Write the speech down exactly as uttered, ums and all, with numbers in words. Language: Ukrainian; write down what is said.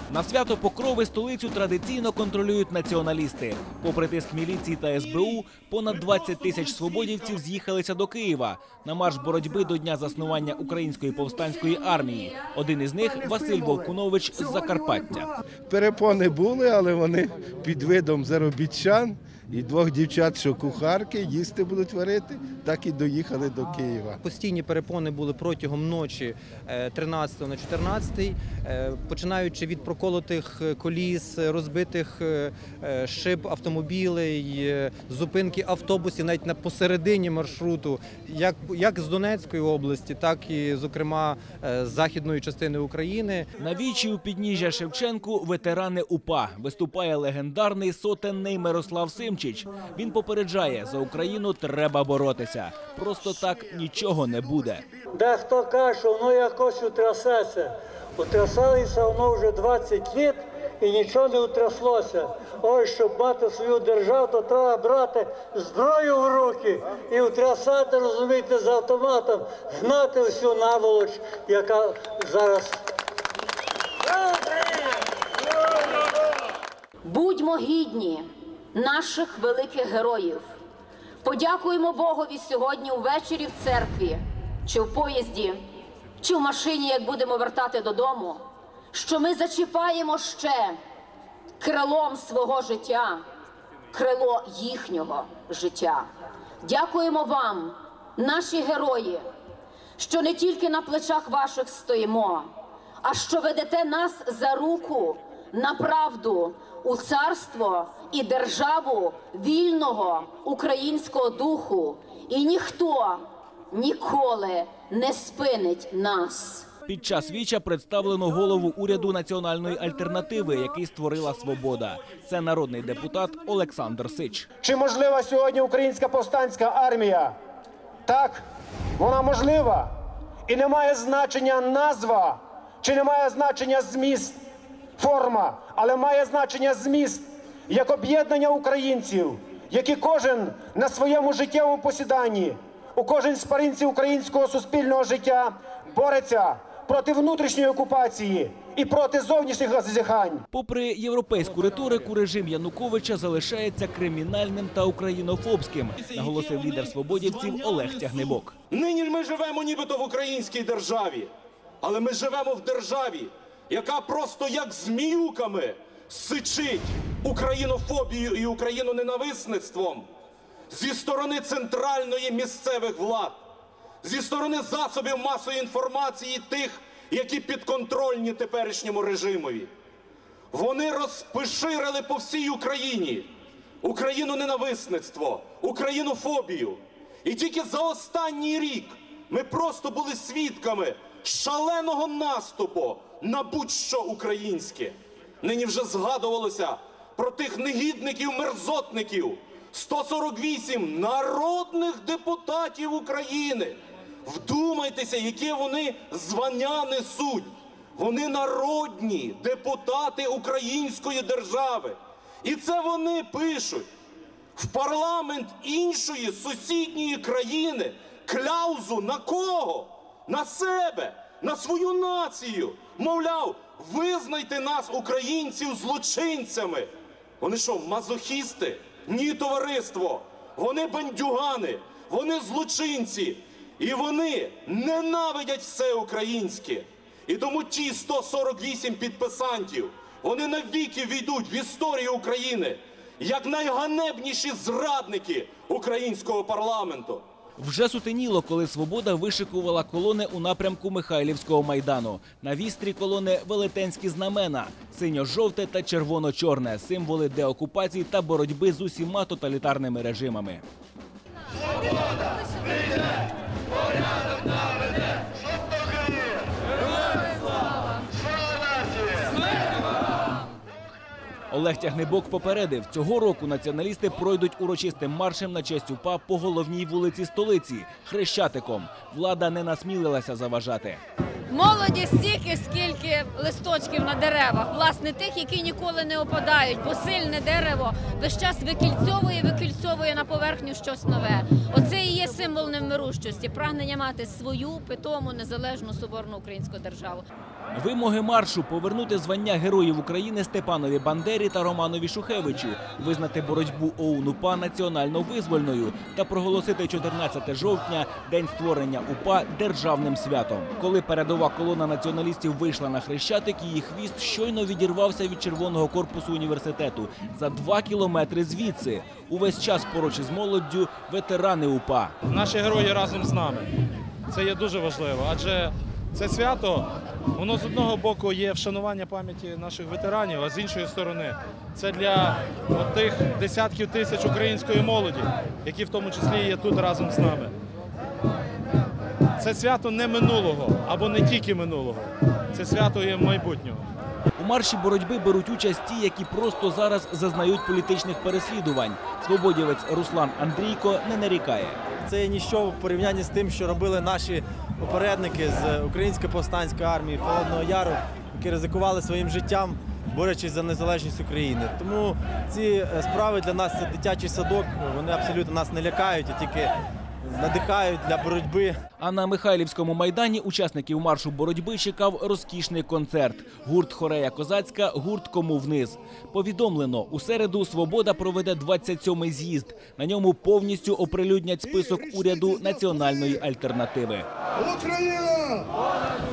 На свято Покрови столицю традиційно контролюють націоналісти. Попри тиск міліції та ес бе у, понад двадцять тисяч свободівців з'їхалися до Києва на марш боротьби до дня заснування Української повстанської армії. Один із них – Василь Волкунович з Закарпаття. Перепони були, але вони під видом заробітчан і двох дівчат, що кухарки, їсти будуть варити, так і доїхали до Києва. Постійні перепони були протягом ночі тринадцятого на чотирнадцятий, починаючи від проколотих коліс, розбитих шиб автомобілів, зупинки автобусів навіть на посередині маршруту, як, як з Донецької області, так і, зокрема, з західної частини України. На вічі у підніжжя Шевченку ветерани УПА. Виступає легендарний сотенний Мирослав Симчич. Він попереджає, за Україну треба боротися. Просто так нічого не буде. Дехто каже, що воно якось утрясеться. Утрясалося воно вже двадцять років і нічого не утряслося. Ой, щоб мати свою державу, то треба брати зброю в руки і утрясати, розумієте, з автоматом, гнати всю наволоч, яка зараз. Будьмо гідні наших великих героїв. Подякуємо Богові сьогодні увечері в церкві, чи в поїзді, чи в машині, як будемо вертати додому, що ми зачіпаємо ще крилом свого життя, крило їхнього життя. Дякуємо вам, наші герої, що не тільки на плечах ваших стоїмо, а що ведете нас за руку на правду, у царство і державу вільного українського духу. І ніхто ніколи не спинить нас. Під час віча представлено голову уряду національної альтернативи, який створила «Свобода». Це народний депутат Олександр Сич. Чи можлива сьогодні Українська повстанська армія? Так, вона можлива. І не має значення назва, чи не має значення зміст, форма, але має значення зміст, як об'єднання українців, які кожен на своєму життєвому посіданні, у кожен з паринців українського суспільного життя бореться проти внутрішньої окупації і проти зовнішніх зазіхань. Попри європейську риторику, режим Януковича залишається кримінальним та українофобським, наголосив лідер свободівців Олег Тягнебок. Нині ми живемо нібито в українській державі, але ми живемо в державі, яка просто як зміюками сичить українофобією і україноненависництвом зі сторони центральної місцевих влад, зі сторони засобів масової інформації тих, які підконтрольні теперішньому режимові. Вони розпоширили по всій Україні україноненависництво, українофобію. І тільки за останній рік ми просто були свідками шаленого наступу на будь-що українське. Нині вже згадувалося про тих негідників-мерзотників, сто сорок вісім народних депутатів України. Вдумайтеся, яке вони звання несуть. Вони народні депутати української держави. І це вони пишуть в парламент іншої сусідньої країни кляузу на кого? На себе, на свою націю. Мовляв, визнайте нас, українців, злочинцями. Вони що, мазохісти? Ні, товариство. Вони бандюгани, вони злочинці. І вони ненавидять все українське. І тому ті сто сорок вісім підписантів, вони навіки війдуть в історію України як найганебніші зрадники українського парламенту. Вже сутеніло, коли «Свобода» вишикувала колони у напрямку Михайлівського майдану. На вістрі колони велетенські знамена – синьо-жовте та червоно-чорне – символи деокупації та боротьби з усіма тоталітарними режимами. Свобода прийде, порядок наведе. Героям слава! Слава нації! Смерть ворогам! Олег Тягнебок попередив, цього року націоналісти пройдуть урочистим маршем на честь УПА по головній вулиці столиці – Хрещатиком. Влада не насмілилася заважати. Молоді стільки, скільки листочків на деревах. Власне, тих, які ніколи не опадають, бо сильне дерево весь час викільцьовує, викільцьовує на поверхню щось нове. Оце і є символ невмирущості, прагнення мати свою питому, незалежну, соборну українську державу. Вимоги маршу – повернути звання Героїв України Степанові Бандері та Романові Шухевичу, визнати боротьбу ОУН-УПА національно-визвольною та проголосити чотирнадцяте жовтня – День створення УПА державним святом. Коли передова колона націоналістів вийшла на Хрещатик, її хвіст щойно відірвався від червоного корпусу університету за два кілометри звідси. Увесь час поруч із молоддю ветерани УПА. Наші герої разом з нами. Це є дуже важливо, адже це свято, воно з одного боку є вшанування пам'яті наших ветеранів, а з іншої сторони це для от тих десятків тисяч української молоді, які в тому числі є тут разом з нами. Це свято не минулого, або не тільки минулого, це свято є майбутнього. У марші боротьби беруть участь ті, які просто зараз зазнають політичних переслідувань. Свободівець Руслан Андрійко не нарікає. Це є ніщо в порівнянні з тим, що робили наші попередники з Української повстанської армії Холодного Яру, які ризикували своїм життям, борючись за незалежність України. Тому ці справи для нас – це дитячий садок, вони абсолютно нас не лякають, а тільки надихають для боротьби. А на Михайлівському майдані учасників маршу боротьби чекав розкішний концерт. Гурт «Хорея Козацька», гурт «Кому вниз». Повідомлено, у середу «Свобода» проведе двадцять сьомий з'їзд. На ньому повністю оприлюднять список уряду національної альтернативи. Україна!